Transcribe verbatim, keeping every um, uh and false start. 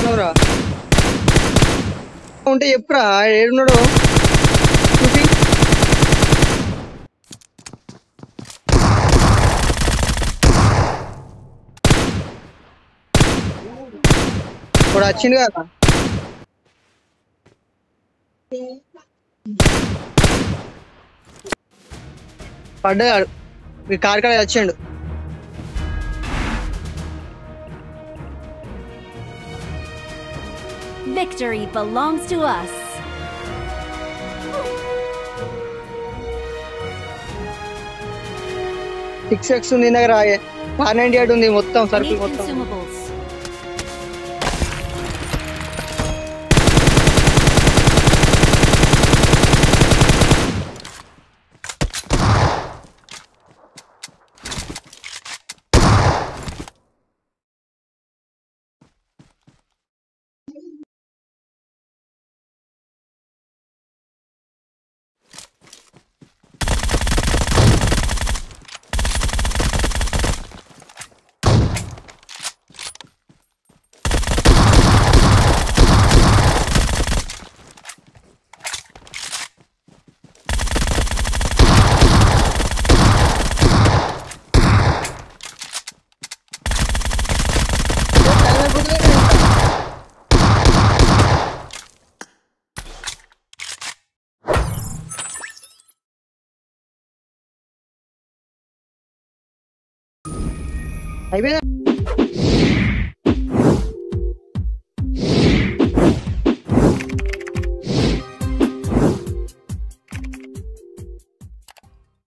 ఎక్కడున్నావురా ఉంటే చెప్పురా ఏడున్నాడు చూపి ఇప్పుడు వచ్చింది కదా పడ్డాడు మీ కార్ కాడ వచ్చిండు Victory belongs to us. Six X ఉంది దగ్గర ఆర్ నైన్టీ ఎయిట్ ఉంది మొత్తం I సర్కిల్ need మొత్తం consumables. అయిపోయిందా